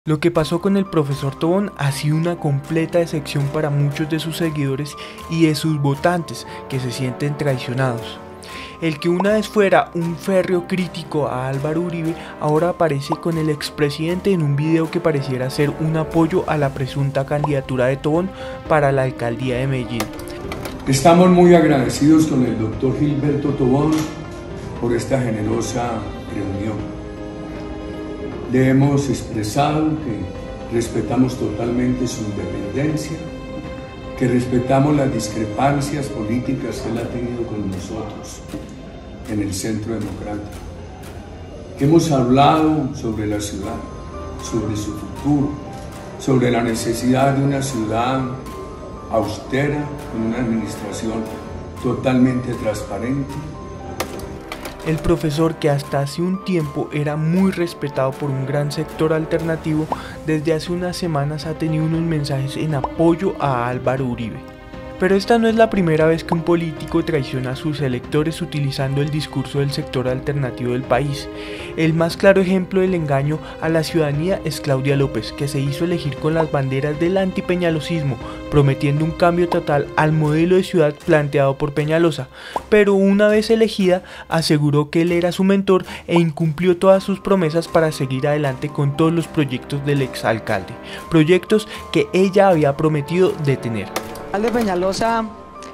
Lo que pasó con el profesor Tobón ha sido una completa decepción para muchos de sus seguidores y de sus votantes que se sienten traicionados. El que una vez fuera un férreo crítico a Álvaro Uribe, ahora aparece con el expresidente en un video que pareciera ser un apoyo a la presunta candidatura de Tobón para la alcaldía de Medellín. Estamos muy agradecidos con el doctor Gilberto Tobón por esta generosa reunión. Le hemos expresado que respetamos totalmente su independencia, que respetamos las discrepancias políticas que él ha tenido con nosotros en el Centro Democrático, que hemos hablado sobre la ciudad, sobre su futuro, sobre la necesidad de una ciudad austera, con una administración totalmente transparente. El profesor, que hasta hace un tiempo era muy respetado por un gran sector alternativo, desde hace unas semanas ha tenido unos mensajes en apoyo a Álvaro Uribe. Pero esta no es la primera vez que un político traiciona a sus electores utilizando el discurso del sector alternativo del país. El más claro ejemplo del engaño a la ciudadanía es Claudia López, que se hizo elegir con las banderas del antipeñalosismo, prometiendo un cambio total al modelo de ciudad planteado por Peñalosa, pero una vez elegida aseguró que él era su mentor e incumplió todas sus promesas para seguir adelante con todos los proyectos del exalcalde, proyectos que ella había prometido detener. El alcalde Peñalosa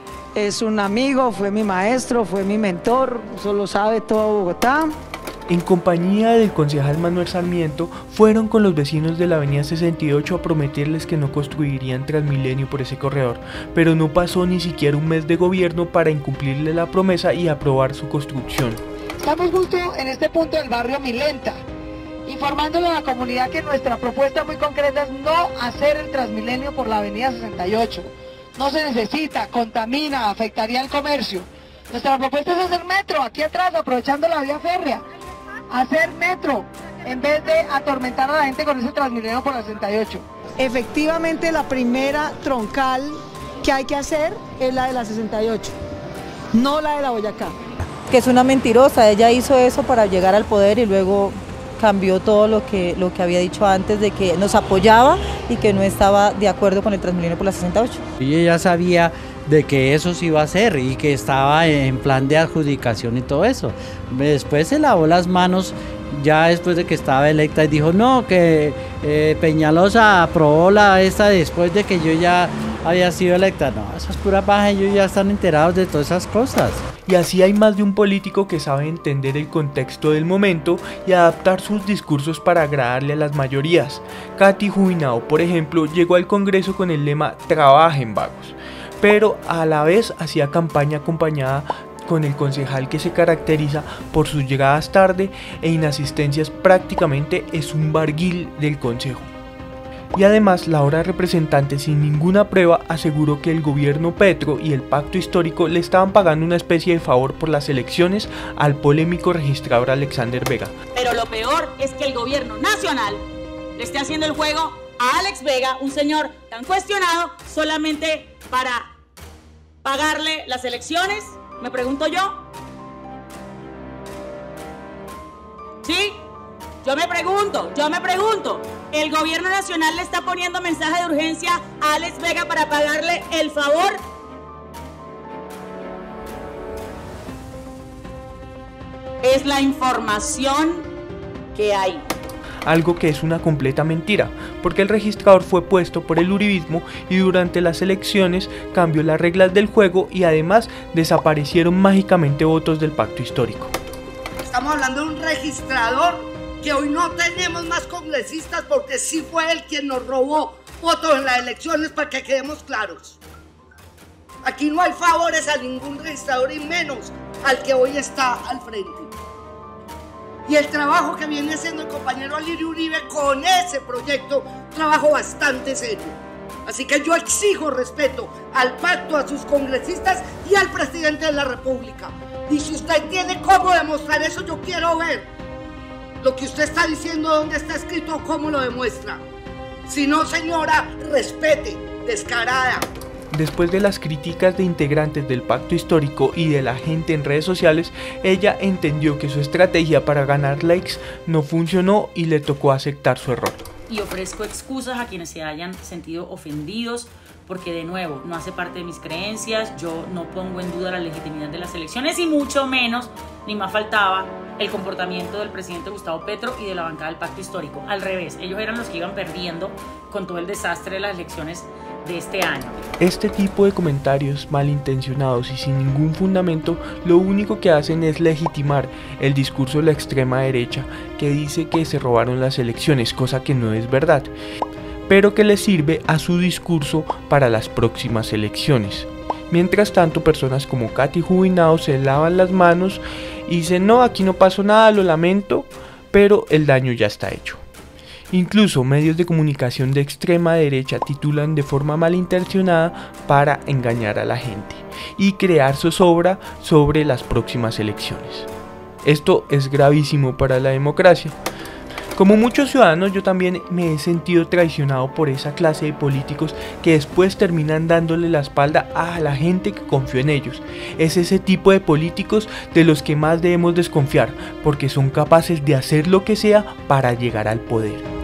es un amigo, fue mi maestro, fue mi mentor, eso lo sabe todo Bogotá. En compañía del concejal Manuel Sarmiento, fueron con los vecinos de la avenida 68 a prometerles que no construirían Transmilenio por ese corredor, pero no pasó ni siquiera un mes de gobierno para incumplirle la promesa y aprobar su construcción. Estamos justo en este punto del barrio Milenta, informándole a la comunidad que nuestra propuesta muy concreta es no hacer el Transmilenio por la avenida 68. No se necesita, contamina, afectaría el comercio. Nuestra propuesta es hacer metro aquí atrás, aprovechando la vía férrea. Hacer metro, en vez de atormentar a la gente con ese Transmilenio por la 68. Efectivamente, la primera troncal que hay que hacer es la de la 68, no la de la Boyacá. Que es una mentirosa, ella hizo eso para llegar al poder y luego cambió todo lo que había dicho antes, de que nos apoyaba y que no estaba de acuerdo con el Transmilenio por la 68. Y ella sabía de que eso se iba a hacer y que estaba en plan de adjudicación y todo eso. Después se lavó las manos ya después de que estaba electa y dijo no, que Peñalosa aprobó esta después de que yo ya había sido electa. No, eso es pura paja, ellos ya están enterados de todas esas cosas. Y así hay más de un político que sabe entender el contexto del momento y adaptar sus discursos para agradarle a las mayorías. Katy Jubinao, por ejemplo, llegó al Congreso con el lema "Trabajen vagos", pero a la vez hacía campaña acompañada con el concejal que se caracteriza por sus llegadas tarde e inasistencias. Prácticamente es un barguil del consejo. Y además, la ahora representante, sin ninguna prueba, aseguró que el gobierno Petro y el pacto histórico le estaban pagando una especie de favor por las elecciones al polémico registrador Alexander Vega. Pero lo peor es que el gobierno nacional le esté haciendo el juego a Alex Vega, un señor tan cuestionado, solamente para pagarle las elecciones, me pregunto yo. ¿Sí? Yo me pregunto, ¿el gobierno nacional le está poniendo mensaje de urgencia a Alex Vega para pagarle el favor? Es la información que hay. Algo que es una completa mentira, porque el registrador fue puesto por el uribismo y durante las elecciones cambió las reglas del juego y además desaparecieron mágicamente votos del pacto histórico. Estamos hablando de un registrador que hoy no tenemos más congresistas porque sí fue él quien nos robó votos en las elecciones, para que quedemos claros. Aquí no hay favores a ningún registrador y menos al que hoy está al frente. Y el trabajo que viene haciendo el compañero Alirio Uribe con ese proyecto, trabajo bastante serio. Así que yo exijo respeto al pacto, a sus congresistas y al presidente de la República. Y si usted tiene cómo demostrar eso, yo quiero ver lo que usted está diciendo, dónde está escrito, cómo lo demuestra. Si no, señora, respete, descarada. Después de las críticas de integrantes del pacto histórico y de la gente en redes sociales, ella entendió que su estrategia para ganar likes no funcionó y le tocó aceptar su error. y ofrezco excusas a quienes se hayan sentido ofendidos, porque de nuevo, no hace parte de mis creencias, yo no pongo en duda la legitimidad de las elecciones y mucho menos, ni más faltaba, el comportamiento del presidente Gustavo Petro y de la bancada del Pacto Histórico. Al revés, ellos eran los que iban perdiendo con todo el desastre de las elecciones de este año. Este tipo de comentarios malintencionados y sin ningún fundamento lo único que hacen es legitimar el discurso de la extrema derecha, que dice que se robaron las elecciones, cosa que no es verdad, pero que le sirve a su discurso para las próximas elecciones. Mientras tanto, personas como Katy Jubinao se lavan las manos y dicen: no, aquí no pasó nada, lo lamento, pero el daño ya está hecho. Incluso medios de comunicación de extrema derecha titulan de forma malintencionada para engañar a la gente y crear zozobra sobre las próximas elecciones. Esto es gravísimo para la democracia. Como muchos ciudadanos, yo también me he sentido traicionado por esa clase de políticos que después terminan dándole la espalda a la gente que confió en ellos. Es ese tipo de políticos de los que más debemos desconfiar, porque son capaces de hacer lo que sea para llegar al poder.